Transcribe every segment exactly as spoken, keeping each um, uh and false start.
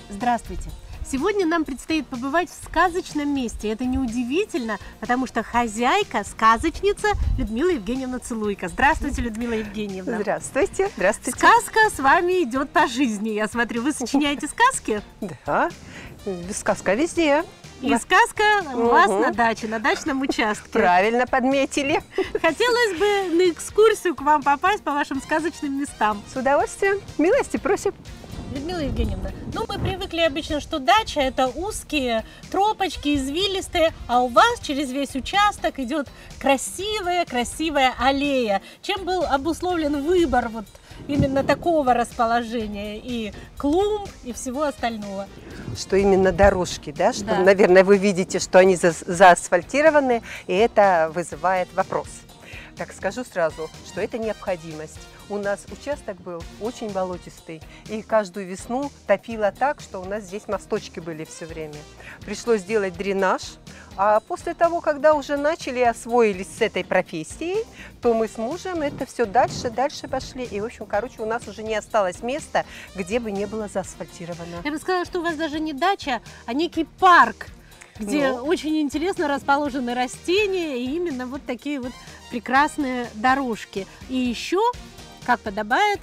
Здравствуйте! Сегодня нам предстоит побывать в сказочном месте. Это неудивительно, потому что хозяйка, сказочница Людмила Евгеньевна Целуйко. Здравствуйте, Людмила Евгеньевна. Здравствуйте. Здравствуйте. Сказка с вами идет по жизни. Я смотрю, вы сочиняете сказки? Да, сказка везде. И сказка у вас на даче, на дачном участке. Правильно подметили. Хотелось бы на экскурсию к вам попасть по вашим сказочным местам. С удовольствием. Милости просим. Людмила Евгеньевна, ну мы привыкли обычно, что дача это узкие тропочки, извилистые, а у вас через весь участок идет красивая-красивая аллея. Чем был обусловлен выбор вот именно такого расположения и клумб, и всего остального? Что именно дорожки, да? Что, да. Наверное, вы видите, что они за заасфальтированы, и это вызывает вопрос. Так скажу сразу, что это необходимость. У нас участок был очень болотистый, и каждую весну топило так, что у нас здесь мосточки были все время. Пришлось делать дренаж, а после того, когда уже начали освоились с этой профессией, то мы с мужем это все дальше, дальше пошли. И, в общем, короче, у нас уже не осталось места, где бы не было заасфальтировано. Я бы сказала, что у вас даже не дача, а некий парк, где ну. очень интересно расположены растения и именно вот такие вот прекрасные дорожки. И еще, как подобает,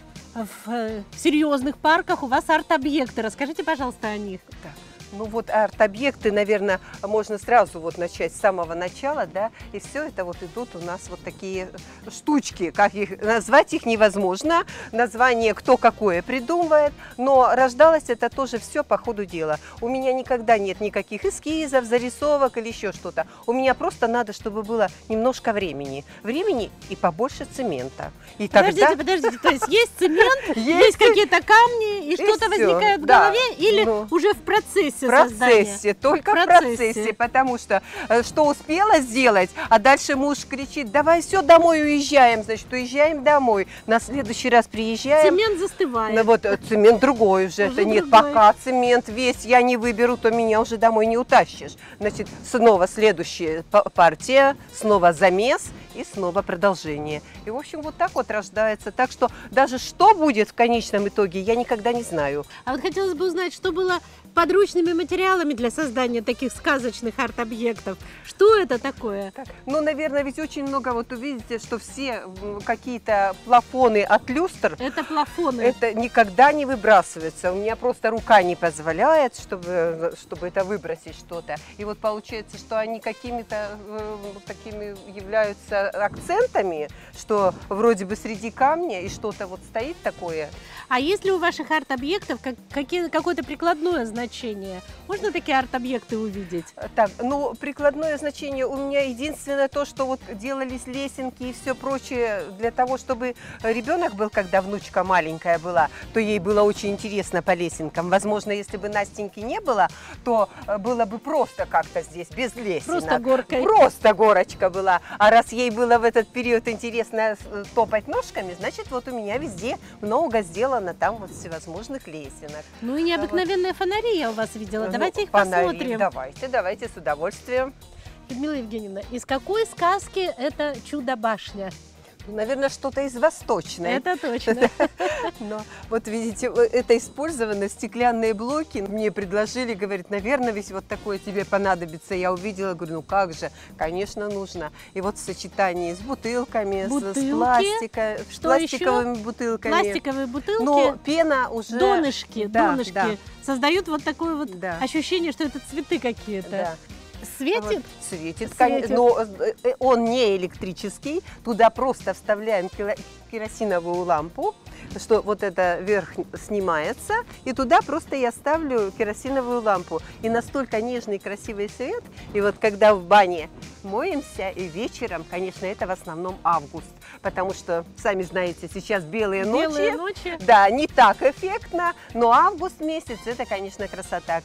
в серьезных парках у вас арт-объекты. Расскажите, пожалуйста, о них. Так. Ну вот арт-объекты, наверное, можно сразу вот начать с самого начала, да, и все это вот идут у нас вот такие штучки, как их назвать их невозможно, название кто какое придумывает, но рождалось это тоже все по ходу дела. У меня никогда нет никаких эскизов, зарисовок или еще что-то. У меня просто надо, чтобы было немножко времени, времени и побольше цемента. И подождите, тогда... подождите, то есть есть цемент, есть какие-то камни, и что-то возникает в голове, или уже в процессе? В процессе, только в процессе. в процессе, потому что что успела сделать, а дальше муж кричит: давай все, домой уезжаем, значит, уезжаем домой, на следующий раз приезжаем. Цемент застывает. Ну, вот цемент другой уже, уже это нет, другой. Пока цемент весь я не выберу, то меня уже домой не утащишь. Значит, снова следующая партия, снова замес и снова продолжение. И, в общем, вот так вот рождается. Так что даже что будет в конечном итоге, я никогда не знаю. А вот хотелось бы узнать, что было подручными материалами для создания таких сказочных арт-объектов. Что это такое? Так, ну, наверное, ведь очень много, вот увидите, что все какие-то плафоны от люстр. Это плафоны. Это никогда не выбрасывается. У меня просто рука не позволяет, чтобы, чтобы это выбросить что-то. И вот получается, что они какими-то э, такими являются акцентами, что вроде бы среди камня и что-то вот стоит такое. А есть ли у ваших арт-объектов как, какое-то прикладное значение? Можно такие арт-объекты увидеть? Так, ну, прикладное значение у меня единственное то, что вот делались лесенки и все прочее для того, чтобы ребенок был, когда внучка маленькая была, то ей было очень интересно по лесенкам. Возможно, если бы Настеньки не было, то было бы просто как-то здесь, без лесенок. Просто горкой. Просто горочка была. А раз ей было в этот период интересно топать ножками, значит, вот у меня везде много сделано там вот всевозможных лесенок. Ну и необыкновенные вот. Фонари я у вас видела. Ну, давайте их фонари, посмотрим. Давайте, давайте, с удовольствием. Людмила Евгеньевна, из какой сказки это чудо-башня? Наверное, что-то из восточной. Это точно. Но вот видите, это использованы стеклянные блоки. Мне предложили, говорит, наверное, ведь вот такое тебе понадобится. Я увидела, говорю, ну как же, конечно, нужно. И вот в сочетании с бутылками, Бутылки? с пластика, Что пластиковыми еще? Бутылками. Пластиковые бутылки. Но пена уже... Донышки, да, донышки да. создают вот такое вот да. ощущение, что это цветы какие-то. Да. Светит? Вот, светит, Светит, но он не электрический. Туда просто вставляем керосиновую лампу, что вот это верх снимается, и туда просто я ставлю керосиновую лампу. И настолько нежный красивый свет. И вот когда в бане моемся и вечером, конечно, это в основном август, потому что, сами знаете, сейчас белые, белые ночи. ночи. Да, не так эффектно, но август месяц это, конечно, красота.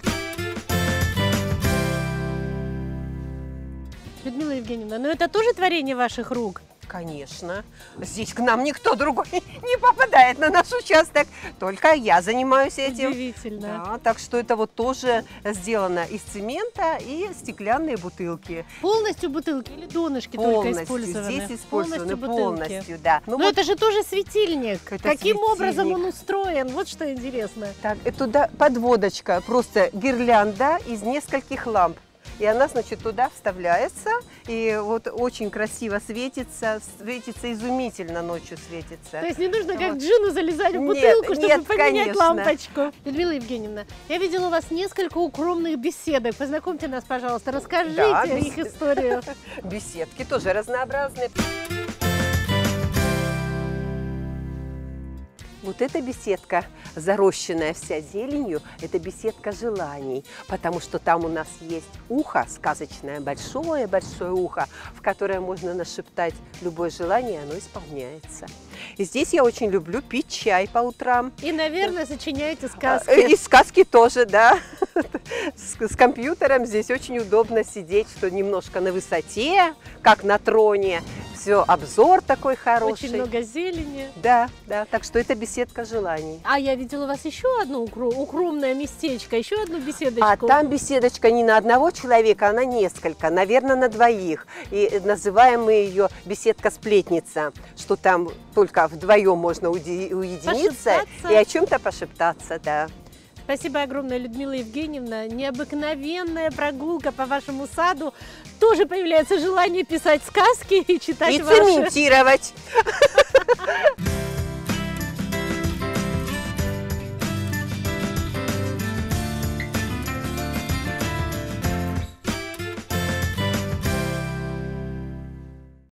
Людмила Евгеньевна, но это тоже творение ваших рук? Конечно. Здесь к нам никто другой не попадает на наш участок. Только я занимаюсь этим. Удивительно. Да, так что это вот тоже сделано из цемента и стеклянные бутылки. Полностью бутылки или донышки Полностью. только использованы? Здесь использованы полностью, полностью, да. Ну Но вот это же тоже светильник. Это Каким светильник. образом он устроен? Вот что интересно. так, это туда подводочка, просто гирлянда из нескольких ламп. И она, значит, туда вставляется, и вот очень красиво светится, светится изумительно ночью светится. То есть не нужно как Вот. джину залезать в Нет, бутылку, чтобы нет, поменять конечно. лампочку. Людмила Евгеньевна, я видела у вас несколько укромных беседок. Познакомьте нас, пожалуйста, расскажите Да, их бес- историю. Беседки тоже разнообразные. Вот эта беседка, зарощенная вся зеленью, это беседка желаний, потому что там у нас есть ухо сказочное, большое-большое ухо, в которое можно нашептать любое желание, и оно исполняется. И здесь я очень люблю пить чай по утрам. И, наверное, сочиняете А, сказки. И сказки тоже, да. С, с компьютером здесь очень удобно сидеть, что немножко на высоте, как на троне. Все, обзор такой хороший. Очень много зелени. Да, да, так что это беседка желаний. А я видела у вас еще одно укро- укромное местечко, еще одну беседочку. А там беседочка не на одного человека, а на несколько, наверное, на двоих. И называем мы ее беседка-сплетница, что там только вдвоем можно уди- уединиться Пошептаться. и о чем-то пошептаться, да. Спасибо огромное, Людмила Евгеньевна. Необыкновенная прогулка по вашему саду. Тоже появляется желание писать сказки и читать И ваши. цементировать.